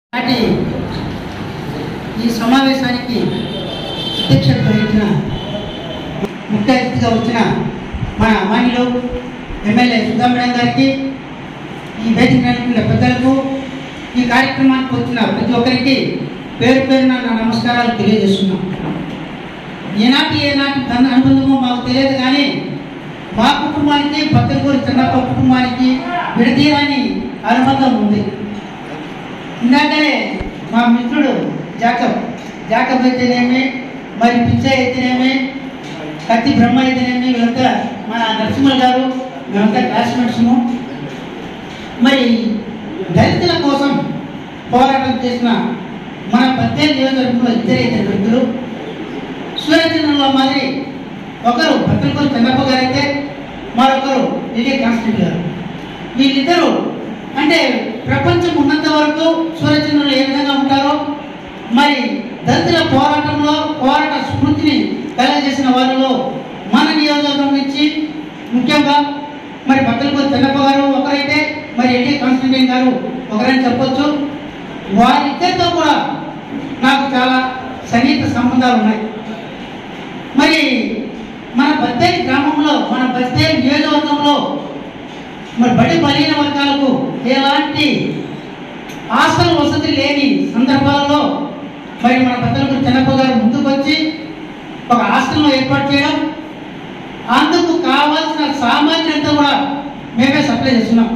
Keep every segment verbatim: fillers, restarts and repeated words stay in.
నాటి ఈ సమావేశానికి అధ్యక్షత వహించిన ముఖ్య అతిథిగా వచ్చిన మన అమ్మాయిలు ఎమ్మెల్యే సుధా మేడం గారికి, ఈ వేదిక నడిపిన పెద్దలకు, ఈ కార్యక్రమానికి వచ్చిన ప్రతి ఒక్కరికి పేరు పేరున నా నమస్కారాలు తెలియజేస్తున్నాం. ఏనాటి ఏనాటి తన అనుబంధమో మాకు తెలియదు, కానీ మా కుటుంబానికి బద్దలూరి చెన్నప్ప కుటుంబానికి విడదీరాని అనుబంధం ఉంది. ఇందాకనే మా మిత్రుడు జాకబ్ జాకబ్ అయితేనేమి, మరి పిచ్చయ్య అయితేనేమి, కత్తి బ్రహ్మ అయితేనేమి, వీళ్ళంతా మన నరసింహ గారు, మేమంతా క్లాస్మేట్స్ము. మరి దళితుల కోసం పోరాటం చేసిన మన పద్దెనిమిది నియోజకవర్గంలో ఇద్దరు ఇద్దరు వ్యక్తులు సూర్యచంద్రంలో మాదిరి, ఒకరు బద్దలూరి చెన్నప్ప గారు అయితే మరొకరు విజయ కాన్స్టెంట్ గారు. వీళ్ళిద్దరూ అంటే ప్రపంచం ఉన్నంత వరకు సూర్యచంద్రులు ఏ విధంగా ఉంటారో, మరి దళితుల పోరాటంలో పోరాట స్ఫూర్తిని కలగజేసిన వారిలో మన నియోజకవర్గం నుంచి ముఖ్యంగా మరి బద్దలూరి చెన్నప్ప గారు ఒకరైతే, మరి ఎన్టీ కాన్స్టెంటైన్ గారు ఒకరైనా చెప్పొచ్చు. వారిద్దరితో కూడా నాకు చాలా సన్నిహిత సంబంధాలు ఉన్నాయి. మరి మన బద్దేలి గ్రామంలో, మన బద్దేలి నియోజకవర్గంలో మరి బడి బలహీన వర్గాలకు ఎలాంటి హాస్టల్ వసతి లేని సందర్భాలలో మరి మన బద్దలూరి చెన్నప్ప గారు ముందుకు వచ్చి ఒక హాస్టల్ను ఏర్పాటు చేయడం, అందుకు కావాల్సిన సామాగ్రి అంతా కూడా మేమే సప్లై చేస్తున్నాం.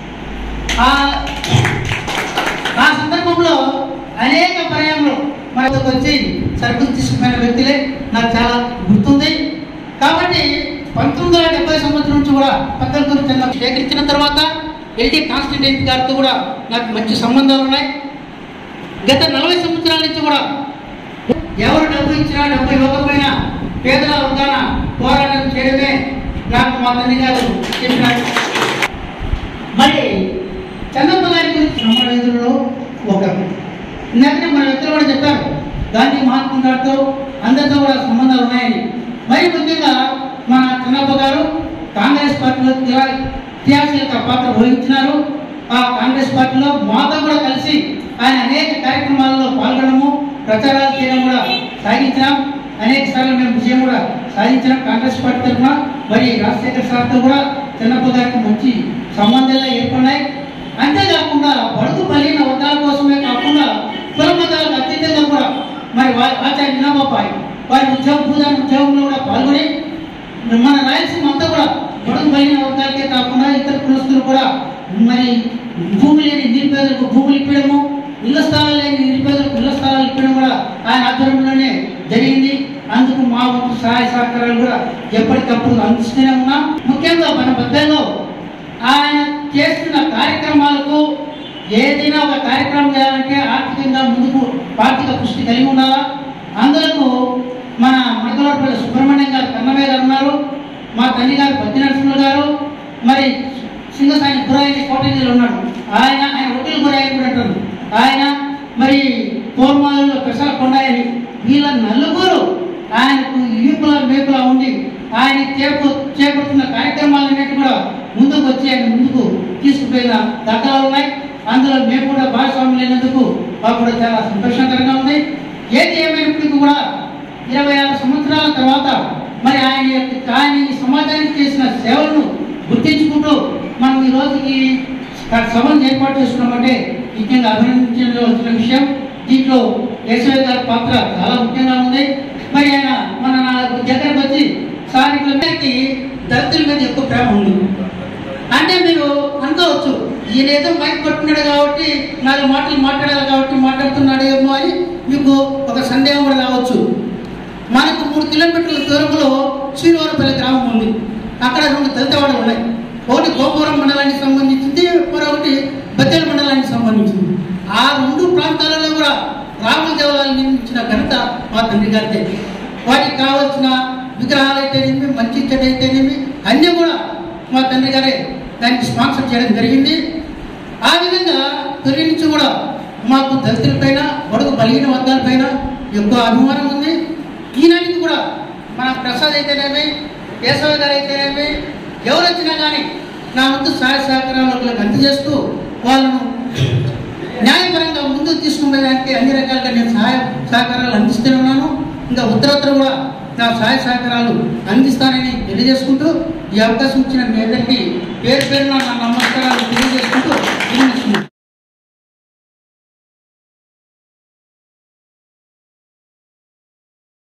ఆ సందర్భంలో అనేక పర్యాయంలో మనకు వచ్చి సరుకులు తీసుకున్న వ్యక్తులే నాకు చాలా గుర్తుంది. కాబట్టి పంతొమ్మిది వందల డెబ్బై సంవత్సరం నుంచి కూడా బద్దలూరి చెన్నప్ప సేకరించిన తర్వాత ఎల్టీ కాన్స్టెంటైన్ గారితో కూడా నాకు మంచి సంబంధాలు ఉన్నాయి. గత నలభై సంవత్సరాల నుంచి కూడా ఎవరు డబ్బు ఇచ్చినా డబ్బు ఇవ్వకపోయినా పేదల వర్గాన పోరాటం చేయడమే నాకు మా తండ్రి గారు చెప్పినారు. మరి చెన్నప్ప గారి గురించి నమ్మడంలో ఒకరు ఇందాకనే మన వ్యక్తులు కూడా చెప్పారు, గాంధీ మహాత్మా గారితో అందరితో కూడా సంబంధాలు ఉన్నాయని. మరి ముఖ్యంగా మన చెన్నప్ప గారు కాంగ్రెస్ పార్టీలో క్రియాశీలక పాత్ర వహించినారు. ఆ కాంగ్రెస్ పార్టీలో మాతో కూడా కలిసి ఆయన అనేక కార్యక్రమాలలో పాల్గొనడము, ప్రచారాలు చేయడం కూడా సాగించినాం. అనేక సార్లు మేము విజయం కూడా సాధించినాం కాంగ్రెస్ పార్టీ తరఫున. మరి రాజశేఖర సార్తో కూడా చెన్నప్ప గారికి మంచి సంబంధాలు ఏర్పడినాయి. అంతేకాకుండా బడుగు బలహీన వర్గాల కోసమే కాకుండా కుల మతాలకు అతీతంగా కూడా మరి వారి ఆచార్య వినోబాబాయ్ వారి ఉద్యోగ భూదాన ఉద్యోగంలో కూడా పాల్గొని మన రాయలసీమ అంతా కూడా బడుగు బలహీన వర్గాలకే కాకుండా ఇతర కులస్తులు కూడా మరి భూమి లేని నిరుపేదలకు భూములు ఇప్పడము, ఇళ్ల స్థలాలు లేని నిరుపేదలకు ఇళ్ల స్థలాలు ఇప్పడం కూడా ఆయన ఆధ్వర్యంలోనే జరిగింది. అందుకు మా వంతు సహాయ సహకారాలు కూడా ఎప్పటికప్పుడు అందిస్తూనే ఉన్నాం. ముఖ్యంగా మన బద్దెల్లో ఆయన చేస్తున్న కార్యక్రమాలకు ఏదైనా ఒక కార్యక్రమం చేయాలంటే ఆర్థికంగా ముందుకు ఆర్థిక పుష్టి కలిగి ఉండాలా. అందులో మన మడకలపల్లి సుబ్రహ్మణ్యం గారు కన్నమయ్య గారు ఉన్నారు, మా తండ్రి గారు పద్ది నరసింహ గారు, మరి సింగసాని గురాయి కోటగిరిలో ఉన్నాడు ఆయన, ఆయన ఒడ్డీలు గురాయి కూడా అంటారు ఆయన, మరి కోర్మాలలో పెసల కొండాయని, వీళ్ళ నలుగురు ఆయనకు ఈపుల మేపులా ఉండి ఆయన చేప చేపడుతున్న కార్యక్రమాలన్నిటి కూడా ముందుకు వచ్చి ఆయన ముందుకు తీసుకుపోయిన దాఖలాలు ఉన్నాయి. అందులో మేము కూడా భాగస్వామ్యం లేనందుకు మాకు కూడా చాలా సంతోషకరంగా ఉంది. ఏది ఏమైనప్పటికీ కూడా ఇరవై ఆరు సంవత్సరాల తర్వాత మరి ఆయన యొక్క ఆయన ఈ సమాజానికి చేసిన సేవలను గుర్తించుకుంటూ మనం ఈ రోజుకి సభను ఏర్పాటు చేసుకున్నామంటే ముఖ్యంగా అభినందించవలసిన విషయం. దీంట్లో కేశవ గారి పాత్ర చాలా ముఖ్యంగా ఉంది. మరి ఆయన మన దగ్గరకు వచ్చి సార్ ఇట్లకి దళితుల మీద ఎక్కువ ప్రేమ ఉంది అంటే మీరు అనుకోవచ్చు, ఈయన ఏదో మైక్ పట్టుకున్నాడు కాబట్టి నాలుగు మాటలు మాట్లాడాలి కాబట్టి మాట్లాడుతున్నాడు ఏమో అని మీకు ఒక సందేహం కూడా రావచ్చు. మనకు మూడు కిలోమీటర్ల దూరంలో శ్రీవారపల్లి గ్రామం ఉంది. అక్కడ రెండు దళితవాడలు ఉన్నాయి. ఒకటి గోపురం మండలానికి సంబంధించింది, మరొకటి బద్దెల మండలానికి సంబంధించింది. ఆ రెండు ప్రాంతాలలో కూడా రాముల దేవాలయాలు నిర్మించిన ఘనత మా తండ్రి గారితే. వాటికి కావాల్సిన విగ్రహాలు అయితేనేమి, మంచి చెడ్డ అయితేనేమి అన్నీ కూడా మా తండ్రి గారే దానికి స్పాన్సర్ చేయడం జరిగింది. ఆ విధంగా తొలి నుంచి కూడా మాకు దళితులపైన, బడుగు బలహీన వర్గాలపైన ఎక్కువ అభిమానం ఉంది. ఈనాటికి కూడా మన ప్రసాద్ అయితేనేమి, కేశవ గారు అయితేనేమి, ఎవరు వచ్చినా కానీ నా వంతు సహాయ సహకారాలకు అందజేస్తూ వాళ్ళను న్యాయపరంగా ముందుకు ఉత్తరత్తర కూడా నా సహాయ సహకారాలు అందిస్తానని తెలియజేసుకుంటూ ఈ అవకాశం ఇచ్చిన మీ అందరికీ పేరు పేరున నా నమస్కారాలు తెలియజేసుకుంటూ